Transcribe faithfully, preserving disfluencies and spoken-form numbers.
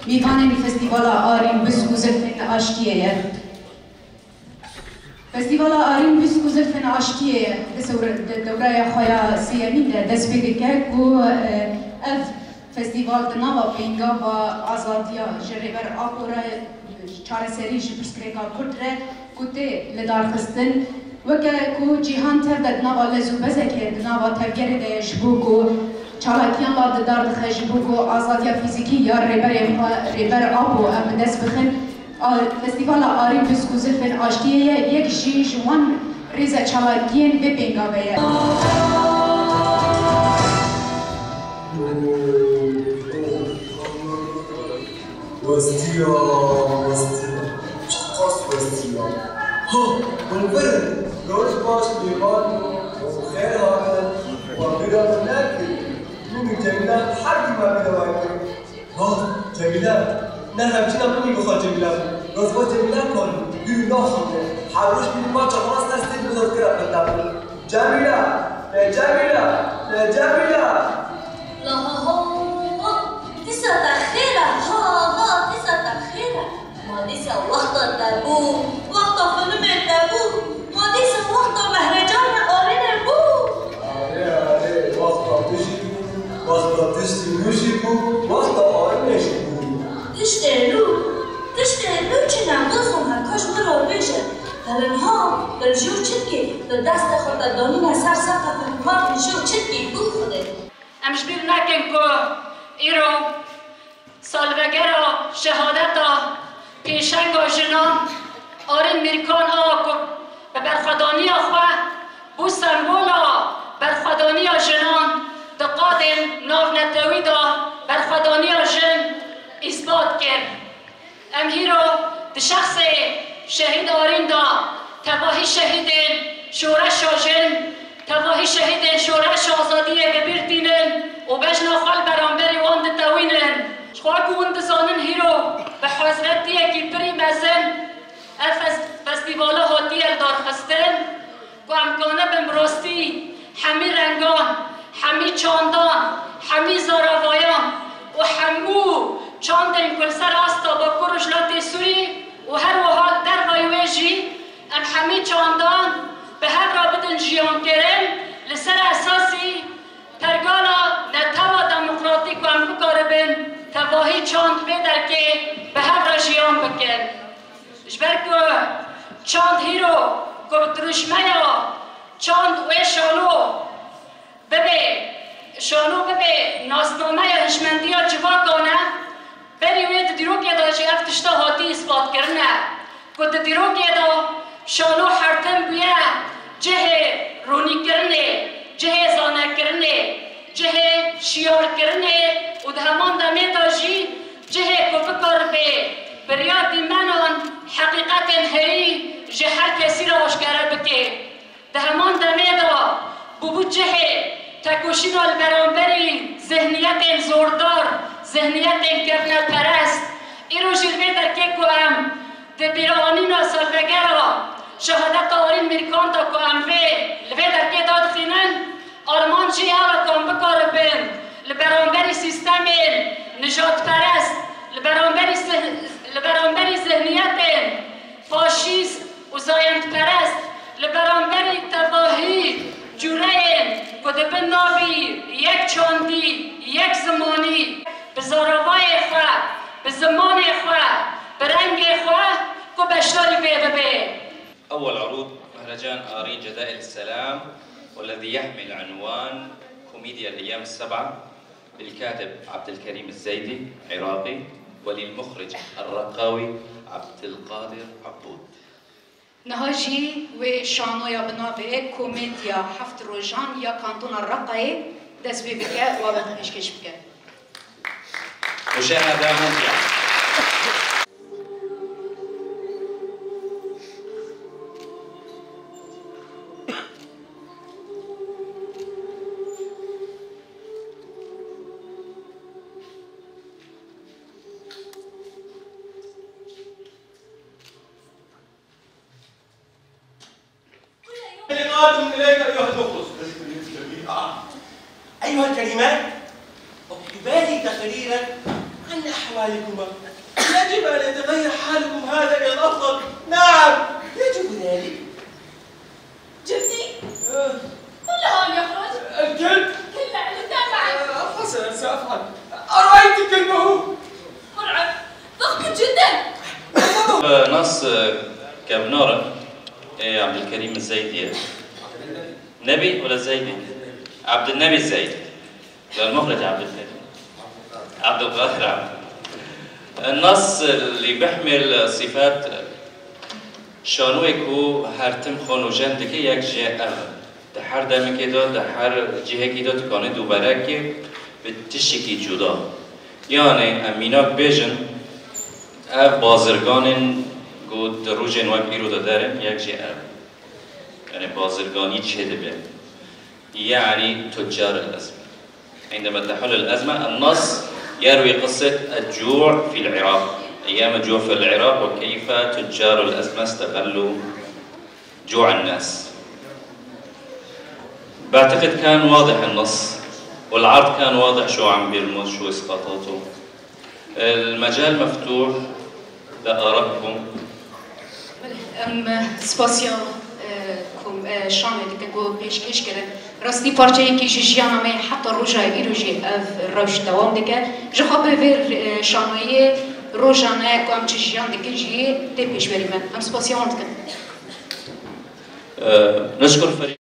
میوان فستیوال آرین بسکوزلفن آشتیه. فستیوال آرین بسکوزلفن آشتیه دوره خواه سیمین دست بگه که اف فستیوال دناوا پینگا و آزادیا جریبر آپورا چار سریش پرسکریکا کردره کته لدارخستن وکه کو جیهان تر دناوا لزو بزکه دناوا تفگره ده جبو کو چالاکیان لا دار دخه جبو کو آزادیا فیزیکی یا ریبر ریبر آپو ام دست بخن فستیوال آرین بسکوزلفن آشتیه یک جی جوان ریزه چالاکیان به پینگا بیه وستيا وستيا خاص وستيا ها بالفعل روش باش بيمان وخير هذا وبيرا ناكل من جميلة حد ما بيدواك ها جميلة نحن بجينا مني بخال جميلة روش باش جميلة كون بيناخي حروش بيمان چخاص نستيق بذكر أبدا جميلة جميلة جميلة لا ها تسا تخيرة ها تسا تخيرة ما تسا وقت التابو وقت فيلم التابو ما تسا وقت مهرجان آرين البو آره آره وقت تشتي وقت تشتي نوشيكو وقت آرين نشيكو تشتهلو تشتهلو چنا بزن هکاش مرا بشه هلنها در جو چتکی در دست خود دانین سر سر تفهمات جو چتکی بو خوده امش بیر نکن که ایرو سالوگرا شهادتا پیشنگا جنان آرین میرکان آکو به برخدانی خواه بو سنبولا برخدانی جنان دقادن ناو نتوی دا برخدانی جن اثبات کرد ام هیرو ده شخص شهید آرین دا تباهی شهیدن شورش جن تباهی شهیدن شورش آزادی ببیر دینن و بجنا خال برانبری واند توینن خواه گوند زانن هیرو به حضرت دیه که پری مزن اف فستیوالا هاتی الدار خستن و امکانه بمراستی همی رنگان همی چاندان همی زاروایان و همو چاندن کل سر آستا با کرش لاتی سوری و هر و حال در ویویجی ام همی چاندان به هر رابطن جیان کرن لسر اساسی ترگانا نتوا دموکراتیک و امرو کاربن تواهی چاند بیدر که به هر را جیان بکن جبر که چاند هیرو که درشمه چاند و شانو ببه شانو ببه ناسنامه یا هشمندی ها جوا کنه بری وید دیروک یدا جی افتشتا هاتی اثبات کرنه که دیروک یدا شانو حرتم بیه جه رونی کرنه جه زانه کرنه جه شیار کرنه و ده همان دمه داجی جه که بکر به بریادی منان حقیقت هری جه هر کسی را آشکاره بکه ده همان دمه دا ببود جه تکوشین البرانبری ذهنیت زوردار ذهنیت کرنه پرست ای رو جلوه در که که ام ده بیرانین سالوگرا شهادت آرین میرکان تا که ام لوه در که داد خینن آرمان جی ها کام بکار بین لبرانبری سیستم نجات پرست لبرانبری لبرانبری ذهنیت فاشیست و زایند پرست لبرانبری تباهی جوره کده به ناوی یک چاندی یک زمانی به زاروای خواه به زمان خواه به رنگ خواه که بشتاری بیده بی أول عروض مهرجان آرين جزائر السلام والذي يحمل عنوان كوميديا الأيام السبعة للكاتب عبد الكريم الزيدي عراقي وللمخرج الرقاوي عبد القادر عبود. نهاجي وشانويا بنابه كوميديا حفت روجان يا كانتون الرقاي دس ببكاء وبدنش كش بكاء. مشاهدة ممتعة. إليك أيها المخلص أيها الكريمان اكتبا لي تقريرا عن حسن أحوالكما يجب أن يتغير حالكم هذا إلى الأفضل. نعم يجب ذلك. جدي آه. كل هون يخرج الكلب؟ كلا للدافع. آه، حسنا سأفعل. أرأيت كلبه؟ مرعب ضخم جدا. نص كابنورة إيه عبد الكريم الزيدي نبي ولا الزيدي؟ عبد النبي الزيدي. ده المخرج عبد الكريم عبد القاهر عبد. النص اللي بيحمل صفات شانويكو هرتم خانو جندكي یک جه ام دهر دمی که داد دهر جهه که داد کانه دوباره که به تشکی جدا یعنی امیناک بیجن اف بازرگان گود روژن وک ایرو دادرم یک جه ام يعني بازرگاني تشهد يعني تجار الأزمة. عندما تحل الأزمة النص يروي قصة الجوع في العراق، أيام الجوع في العراق وكيف تجار الأزمة استغلوا جوع الناس. بعتقد كان واضح النص والعرض كان واضح شو عم بيرمز شو اسقاطاته. المجال مفتوح لآرائكم. ام سپاسیا کم شامل دکو پیشکش کرد راستی پارچه‌ای که جیانا می حتی روزای ایروجی اف روش دوام دکه جخاب بر شامایه روزانه کم جیان دکه جی تی پیش بریم. ام سپاسیا آن دکن. نشكر فريق